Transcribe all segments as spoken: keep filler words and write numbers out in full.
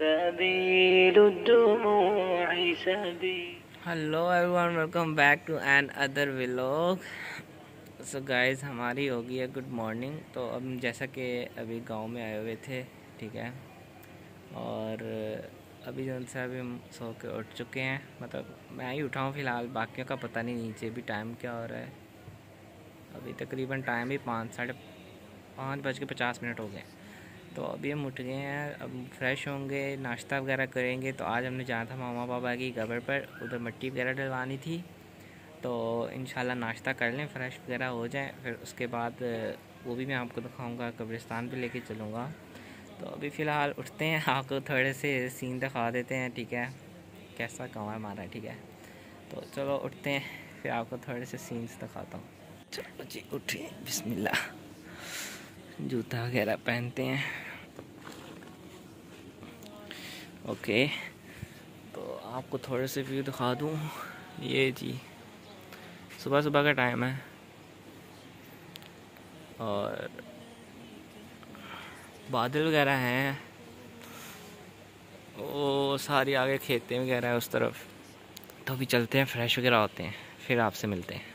Hello everyone, welcome back to another vlog. So guys, हमारी हो गई है गुड मॉर्निंग। तो अब जैसा कि अभी गांव में आए हुए थे, ठीक है, और अभी जो से अभी हम सो के उठ चुके हैं। मतलब मैं ही उठा हूँ फ़िलहाल, बाकियों का पता नहीं नीचे भी टाइम क्या हो रहा है। अभी तकरीबन टाइम भी पाँच साढ़े पाँच बज के पचास मिनट हो गए। तो अभी हम उठ गए हैं, अब फ्रेश होंगे, नाश्ता वगैरह करेंगे। तो आज हमने जाना था मामा पापा की कब्र पर, उधर मिट्टी वगैरह डलवानी थी। तो इंशाल्लाह नाश्ता कर लें, फ्रेश वगैरह हो जाए, फिर उसके बाद वो भी मैं आपको दिखाऊंगा, कब्रिस्तान पे लेके चलूँगा। तो अभी फ़िलहाल उठते हैं, आपको थोड़े से सीन दिखा देते हैं, ठीक है, कैसा गाँव है हमारा, ठीक है। तो चलो उठते हैं, फिर आपको थोड़े से सीन्स दिखाता हूँ। चलो जी उठिए, बिस्मिल्लाह। जूता वगैरह पहनते हैं। ओके, तो आपको थोड़े से व्यू दिखा दूँ। ये जी सुबह सुबह का टाइम है और बादल वगैरह हैं, वो सारी आगे खेतें वगैरह है उस तरफ। तो अभी चलते हैं, फ्रेश वगैरह होते हैं, फिर आपसे मिलते हैं।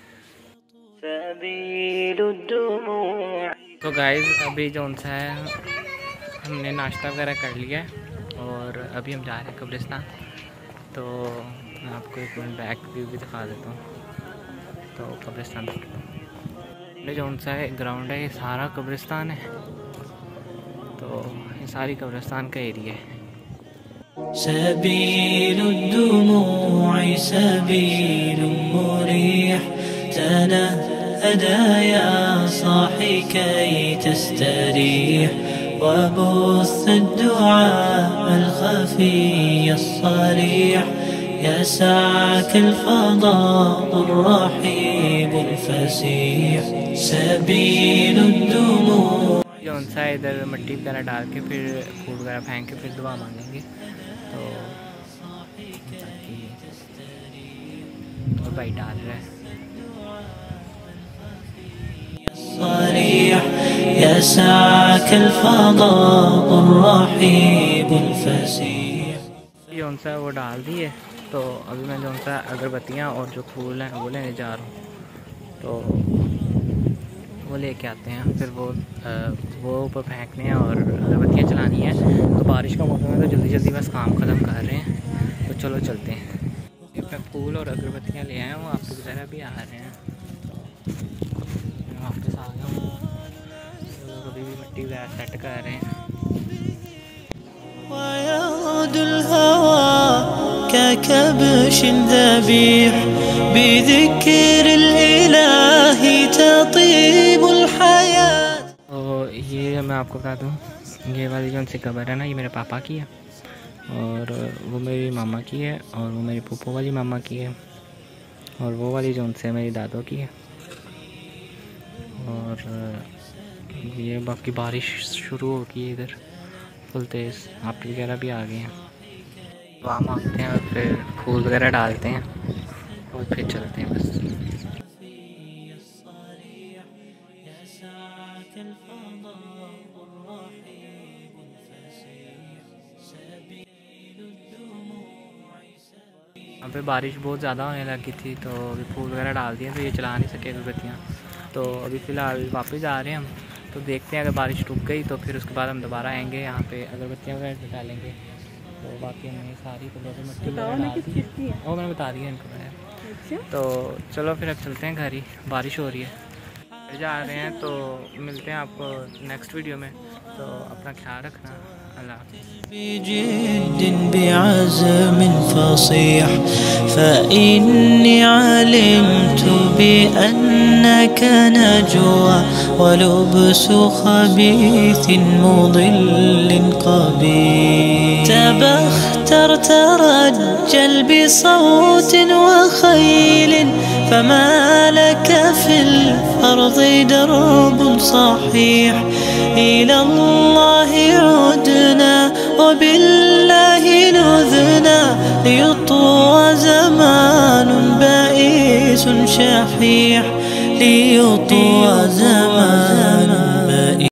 तो गाइस, अभी जो सा है हमने नाश्ता वगैरह कर लिया है और अभी हम जा रहे हैं कब्रिस्तान। तो मैं आपको एक मिनट बैक व्यू भी दिखा देता हूँ। तो कब्रिस्तान ये जो सा है ग्राउंड है, ये सारा कब्रिस्तान है। तो ये सारी कब्रिस्तान का एरिया है। سبيل الدموع سبيل مريح تنهدى يا صاحي كي تستريح وبث الدعاء الخفي الصريح يسعك الفضاء الرحيب الفسيح سبيل الدموع। जो सा इधर मिट्टी वगैरह डाल के फिर फूल वगैरह फेंक के फिर दुआ मांगेंगे। तो और भाई डाल रहा है। صريح يسعك الفضاء الرحيب الفسيح। जो सा वो डाल दिए। तो अभी मैं जो सा अगरबत्तियाँ और जो फूल हैं वो लेने जा रहा हूँ। तो वो लेके आते हैं, फिर वो आ, वो ऊपर फेंकने हैं और अगरबत्तियाँ चलानी है। तो बारिश का मौसम है, तो जल्दी जल्दी बस काम ख़त्म कर रहे हैं। तो चलो चलते हैं। मैं फूल और अगरबत्तियाँ ले आया हूँ, आपकी ज़रा भी आ रहे हैं। मैं वापस आ गया हूँ, लोग अभी भी मिट्टी वगैरह सेट कर रहे हैं। ككبش ذبيح بذكر الإله تطيب الحياة। तो ये मैं आपको बता दूँ, ये वाली जो उनसे कब्र है ना, ये मेरे पापा की है, और वो मेरी मामा की है, और वो मेरी पुप्पो वाली मामा की है, और वो वाली जो उनसे मेरी दादों की है। और ये बाकी बारिश शुरू हो गई है इधर फुल तेज़, आप वगैरह भी आ गए हैं। दुआ मांगते हैं और फिर फूल वगैरह डालते हैं और फिर चलते हैं बस। यहाँ पे बारिश बहुत ज़्यादा होने लगी थी, तो अभी फूल वगैरह डाल दिए, तो ये चला नहीं सके अगरबत्तियाँ। तो अभी फ़िलहाल वापस जा रहे हैं हम। तो देखते हैं, अगर बारिश रुक गई तो फिर उसके बाद हम दोबारा आएंगे, यहाँ पे अगरबत्तियाँ वगैरह डालेंगे। तो बाकी हमने सारी कब्रों पे मिट्टी वगैरह डाल दी, वो मैंने बता दिया इनको मैंने। अच्छा। तो चलो फिर अब चलते हैं घर ही, बारिश हो रही है, घर जा रहे हैं। तो मिलते हैं आपको नेक्स्ट वीडियो में। तो अपना ख्याल रखना, अल्लाह بجد بعزم فصيح فإني علمت بأنك نجوى ولبس خبيث مضل قبيح تبختر ترجل بصوت وخيل فما لك في الأرض درب صحيح إلى الله عدنا وبالله نذنا ليطوى زمان بائس شحيح ليطوى زمان